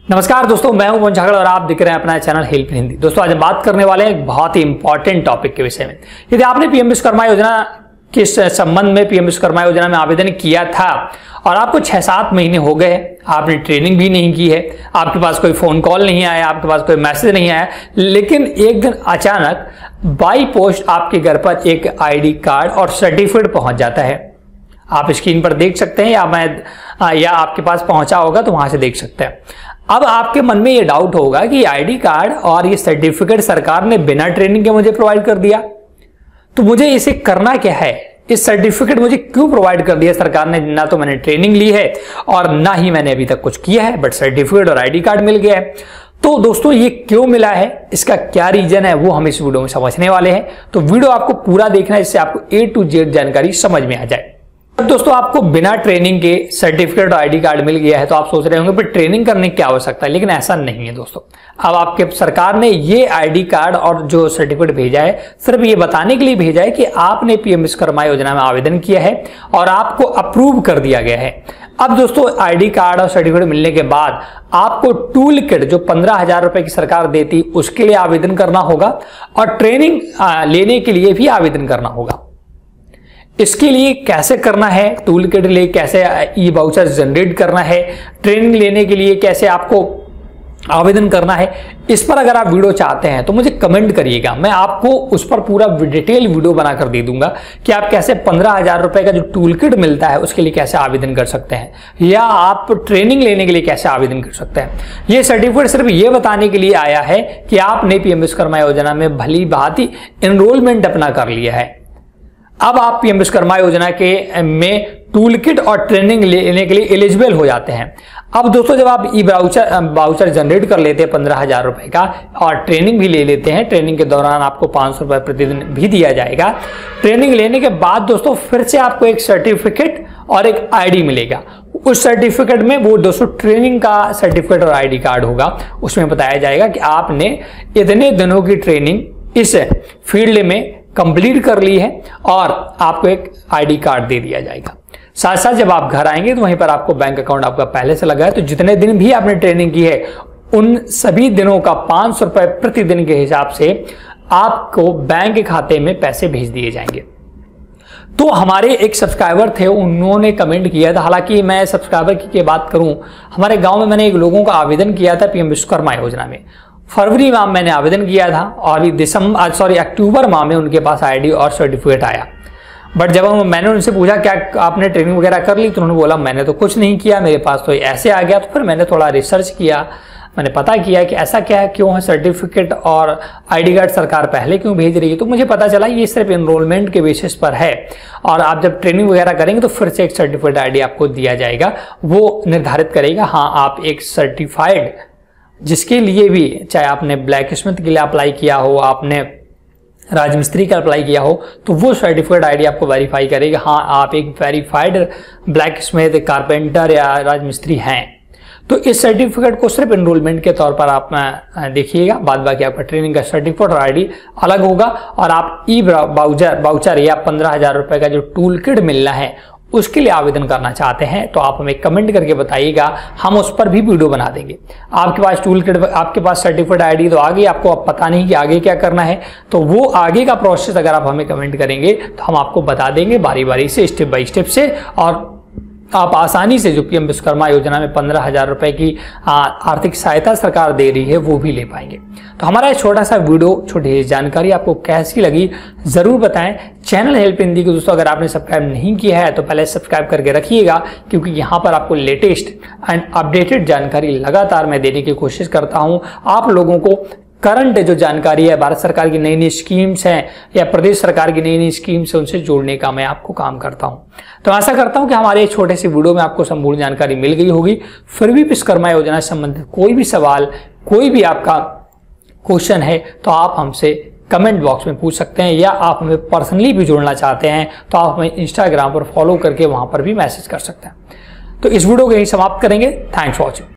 नमस्कार दोस्तों, मैं हूं पवन झागड़ और आप देख रहे हैं अपना चैनल हेल्प इन हिंदी। दोस्तों आज हम बात करने वाले हैं एक बहुत ही इंपॉर्टेंट टॉपिक के विषय में। यदि आपने पीएम विश्वकर्मा योजना के संबंध में पीएम विश्वकर्मा योजना में आवेदन किया था और आपको 6-7 महीने हो गए, आपने ट्रेनिंग भी नहीं की है, आपके पास कोई फोन कॉल नहीं आया, आपके पास कोई मैसेज नहीं आया, लेकिन एक दिन अचानक बाई पोस्ट आपके घर पर एक आईडी कार्ड और सर्टिफिकेट पहुंच जाता है। आप स्क्रीन पर देख सकते हैं या आपके पास पहुंचा होगा तो वहां से देख सकते हैं। अब आपके मन में ये डाउट होगा कि आईडी कार्ड और ये सर्टिफिकेट सरकार ने बिना ट्रेनिंग के मुझे प्रोवाइड कर दिया, तो मुझे इसे करना क्या है? इस सर्टिफिकेट मुझे क्यों प्रोवाइड कर दिया सरकार ने? ना तो मैंने ट्रेनिंग ली है और ना ही मैंने अभी तक कुछ किया है, बट सर्टिफिकेट और आईडी कार्ड मिल गया है। तो दोस्तों ये क्यों मिला है, इसका क्या रीजन है, वो हम इस वीडियो में समझने वाले हैं। तो वीडियो आपको पूरा देखना है जिससे आपको A to Z जानकारी समझ में आ जाए। अब दोस्तों आपको बिना ट्रेनिंग के सर्टिफिकेट और आईडी कार्ड मिल गया है तो आप सोच रहे होंगे पर ट्रेनिंग करने की क्या आवश्यकता है, लेकिन ऐसा नहीं है दोस्तों। अब आपके सरकार ने ये आईडी कार्ड और जो सर्टिफिकेट भेजा है सिर्फ ये बताने के लिए भेजा है कि आपने पीएम विश्वकर्मा योजना में आवेदन किया है और आपको अप्रूव कर दिया गया है। अब दोस्तों आईडी कार्ड और सर्टिफिकेट मिलने के बाद आपको टूल किट जो 15,000 रुपए की सरकार देती उसके लिए आवेदन करना होगा और ट्रेनिंग लेने के लिए भी आवेदन करना होगा। इसके लिए कैसे करना है, टूल किट के लिए कैसे ई वाउचर जनरेट करना है, ट्रेनिंग लेने के लिए कैसे आपको आवेदन करना है, इस पर अगर आप वीडियो चाहते हैं तो मुझे कमेंट करिएगा। मैं आपको उस पर पूरा डिटेल वीडियो बनाकर दे दूंगा कि आप कैसे 15,000 रुपए का जो टूल किट मिलता है उसके लिए कैसे आवेदन कर सकते हैं या आप ट्रेनिंग लेने के लिए कैसे आवेदन कर सकते हैं। यह सर्टिफिकेट सिर्फ ये बताने के लिए आया है कि आपने पीएम विश्वकर्मा योजना में भली भांति एनरोलमेंट अपना कर लिया है। अब आप पीएम विश्वकर्मा योजना के में टूल किट और ट्रेनिंग लेने के लिए एलिजिबल हो जाते हैं। अब दोस्तों जब आप ई वाउचर जनरेट कर लेते हैं 15,000 रुपए का और ट्रेनिंग भी ले लेते हैं, ट्रेनिंग के दौरान आपको 500 रुपए प्रतिदिन भी दिया जाएगा। ट्रेनिंग लेने के बाद दोस्तों फिर से आपको एक सर्टिफिकेट और एक आईडी मिलेगा। उस सर्टिफिकेट में वो दोस्तों ट्रेनिंग का सर्टिफिकेट और आईडी कार्ड होगा। उसमें बताया जाएगा कि आपने इतने दिनों की ट्रेनिंग इस फील्ड में कंप्लीट कर ली है और आपको एक आईडी कार्ड दे दिया जाएगा। साथ साथ जब आप घर आएंगे तो वहीं पर आपको बैंक अकाउंट आपका पहले से लगा है, तो जितने दिन भी आपने ट्रेनिंग की है उन सभी दिनों का 500 रुपए प्रतिदिन के हिसाब से आपको बैंक खाते में पैसे भेज दिए जाएंगे। तो हमारे एक सब्सक्राइबर थे, उन्होंने कमेंट किया था, हालांकि मैं सब्सक्राइबर की बात करूं, हमारे गांव में मैंने एक लोगों का आवेदन किया था पीएम विश्वकर्मा योजना में। फरवरी माह मैंने आवेदन किया था और अक्टूबर माह में उनके पास आईडी और सर्टिफिकेट आया। बट जब मैंने उनसे पूछा क्या आपने ट्रेनिंग वगैरह कर ली, तो उन्होंने बोला मैंने तो कुछ नहीं किया, मेरे पास तो ऐसे आ गया। तो फिर मैंने थोड़ा रिसर्च किया, मैंने पता किया कि ऐसा क्या है, क्यों है सर्टिफिकेट और आईडी कार्ड सरकार पहले क्यों भेज रही है। तो मुझे पता चला ये सिर्फ एनरोलमेंट के बेसिस पर है और आप जब ट्रेनिंग वगैरह करेंगे तो फिर से एक सर्टिफिकेट आईडी आपको दिया जाएगा। वो निर्धारित करेगा हाँ आप एक सर्टिफाइड, जिसके लिए भी चाहे आपने ब्लैक स्मिथ के लिए अप्लाई किया हो, आपने राजमिस्त्री का अप्लाई किया हो, तो वो सर्टिफिकेट आईडी आपको वेरीफाई करेगा हाँ आप एक वेरीफाइड ब्लैक स्मिथ, कारपेंटर या राजमिस्त्री हैं। तो इस सर्टिफिकेट को सिर्फ एनरोलमेंट के तौर पर आप देखिएगा, बाद बाकी आपका ट्रेनिंग का सर्टिफिकेट और आईडी अलग होगा और आप ई वाउचर या 15,000 रुपए का जो टूल किट मिलना है उसके लिए आवेदन करना चाहते हैं तो आप हमें कमेंट करके बताइएगा, हम उस पर भी वीडियो बना देंगे। आपके पास टूल किट, आपके पास सर्टिफिकेट आईडी तो आ गई, आपको अब पता नहीं कि आगे क्या करना है, तो वो आगे का प्रोसेस अगर आप हमें कमेंट करेंगे तो हम आपको बता देंगे बारी बारी से, स्टेप बाय स्टेप से, और आप आसानी से जो पीएम विश्वकर्मा योजना में 15,000 रुपए की आर्थिक सहायता सरकार दे रही है वो भी ले पाएंगे। तो हमारा छोटा सा वीडियो, छोटी जानकारी आपको कैसी लगी जरूर बताएं। चैनल हेल्प हिंदी को दोस्तों अगर आपने सब्सक्राइब नहीं किया है तो पहले सब्सक्राइब करके रखिएगा, क्योंकि यहाँ पर आपको लेटेस्ट एंड अपडेटेड जानकारी लगातार मैं देने की कोशिश करता हूँ। आप लोगों को करंट जो जानकारी है, भारत सरकार की नई नई स्कीम्स हैं या प्रदेश सरकार की नई नई स्कीम्स है, उनसे जोड़ने का मैं आपको काम करता हूं। तो आशा करता हूं कि हमारे छोटे से वीडियो में आपको संपूर्ण जानकारी मिल गई होगी। फिर भी विश्वकर्मा योजना से संबंधित कोई भी सवाल, कोई भी आपका क्वेश्चन है तो आप हमसे कमेंट बॉक्स में पूछ सकते हैं, या आप हमें पर्सनली भी जोड़ना चाहते हैं तो आप हमें इंस्टाग्राम पर फॉलो करके वहां पर भी मैसेज कर सकते हैं। तो इस वीडियो को यही समाप्त करेंगे। Thanks for watching.